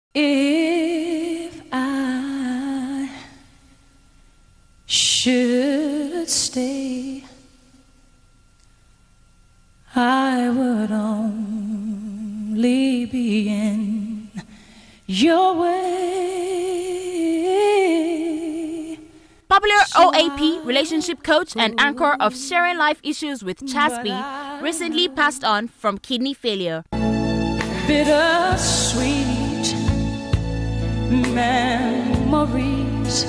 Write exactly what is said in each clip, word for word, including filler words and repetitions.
If I should stay, I would only be in your way. Popular O A P, relationship coach and anchor of sharing life issues with Chaz B, recently passed on from kidney failure. Bittersweet memories,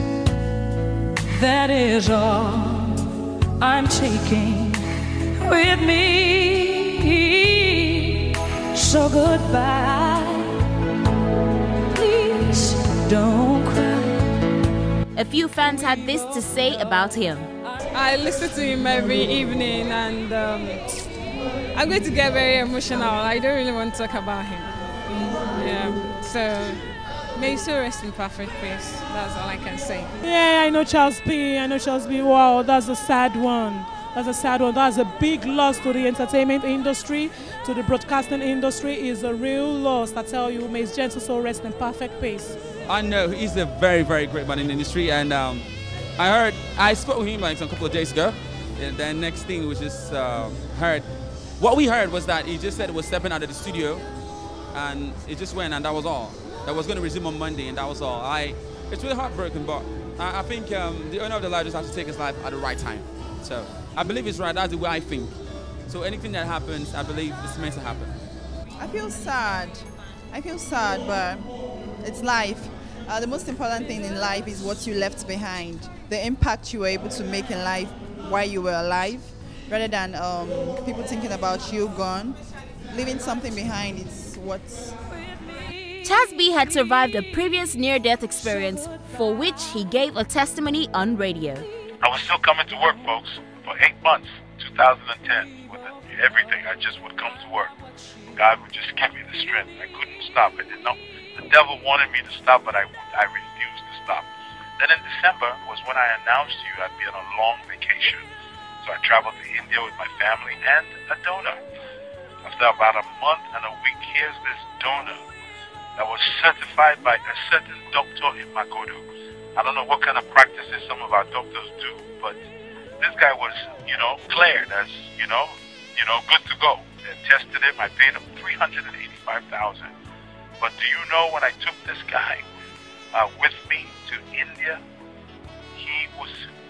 that is all I'm taking with me. So goodbye, please don't cry. A few fans had this to say about him. I listen to him every evening and um, I'm going to get very emotional. I don't really want to talk about him. Yeah, so may he still rest in perfect peace. That's all I can say. Yeah, I know Chaz B. I know Chaz B. Wow, that's a sad one. That's a sad one. That's a big loss to the entertainment industry, to the broadcasting industry. It's a real loss. I tell you, may his gentle soul rest in perfect peace. I know he's a very, very great man in the industry, and um, I heard, I spoke with him like a couple of days ago, and then next thing was just uh, heard. What we heard was that he just said he was stepping out of the studio, and it just went, and that was all. That was going to resume on Monday, and that was all. I, it's really heartbroken, but I, I think um, the owner of the life just has to take his life at the right time. So I believe it's right. That's the way I think. So anything that happens, I believe it's meant to happen. I feel sad. I feel sad, but it's life. Uh, the most important thing in life is what you left behind, the impact you were able to make in life while you were alive, rather than um, people thinking about you gone. Leaving something behind is what's... Chaz B had survived a previous near-death experience for which he gave a testimony on radio. I was still coming to work, folks, for eight months, two thousand ten, with everything. I just would come to work. God would just give me the strength. I couldn't stop. I did not. The devil wanted me to stop, but I, I refused to stop. Then in December was when I announced to you I'd be on a long vacation. So I traveled to India with my family and a donor. After about a month and a week, here's this donor that was certified by a certain doctor in Magodo. I don't know what kind of practices some of our doctors do, but this guy was, you know, cleared as, you know, you know, good to go. They tested him. I paid him three hundred eighty-five thousand dollars. But do you know when I took this guy uh, with me to India, he was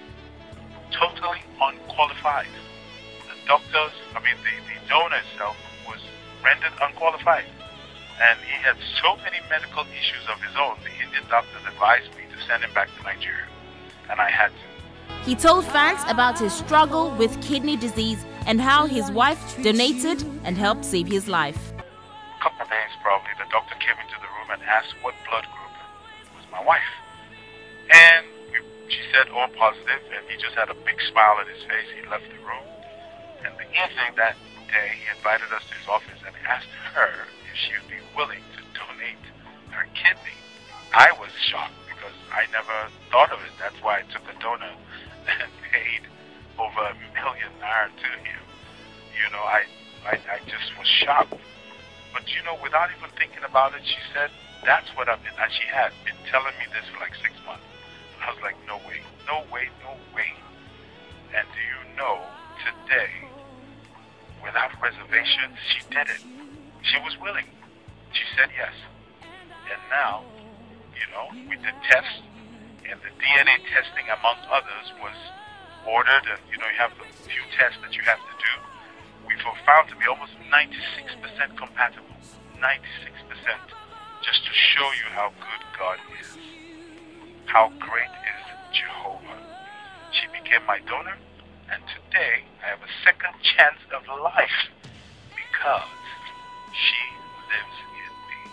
totally unqualified. The doctors, I mean, the, the donor itself was rendered unqualified. And he had so many medical issues of his own, the Indian doctors advised me to send him back to Nigeria. And I had to. He told fans about his struggle with kidney disease and how his wife donated and helped save his life. A couple of days probably, the doctor came into the room and asked what blood group. It was my wife. And she said, oh, positive, and he just had a big smile on his face. He left the room. And the evening that day, he invited us to his office and asked her if she would be willing to donate her kidney. I was shocked because I never thought of it. That's why I took a donor and paid over a million naira to him. You know, I, I, I just was shocked. But, you know, without even thinking about it, she said, that's what I've been, and she had been telling me this for like six months. And I was like, no way, no way, no way. And do you know, today, without reservations, she did it. She was willing. She said yes. And now, you know, we did tests, and the D N A testing, among others, was ordered, and, you know, you have a few tests that you have to do. We were found to be almost ninety-six percent compatible. ninety-six percent. Just to show you how good God is. How great is Jehovah. She became my donor, and today I have a second chance of life because she lives in me.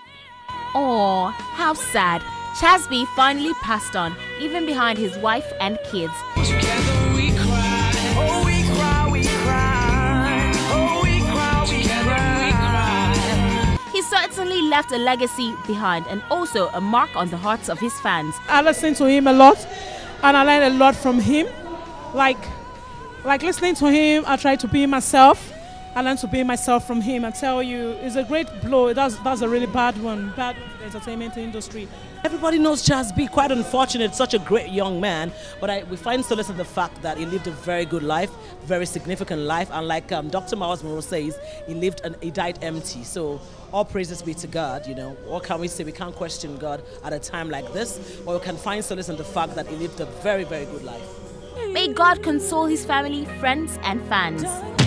Aw, how sad. Chaz B finally passed on, even behind his wife and kids. Together we cry, oh we cry, we cry, oh we cry, we cry. He certainly left a legacy behind and also a mark on the hearts of his fans. I listen to him a lot, and I learn a lot from him. Like, like listening to him, I try to be myself. I learned to be myself from him. I tell you, it's a great blow. That's that's a really bad one. Bad one for the entertainment industry. Everybody knows Chas B. Quite unfortunate, such a great young man. But I, we find solace in the fact that he lived a very good life, very significant life. And like um, Doctor Myles Munroe says, he lived and he died empty. So all praises be to God. You know, what can we say? We can't question God at a time like this. But we can find solace in the fact that he lived a very, very good life. May God console his family, friends, and fans.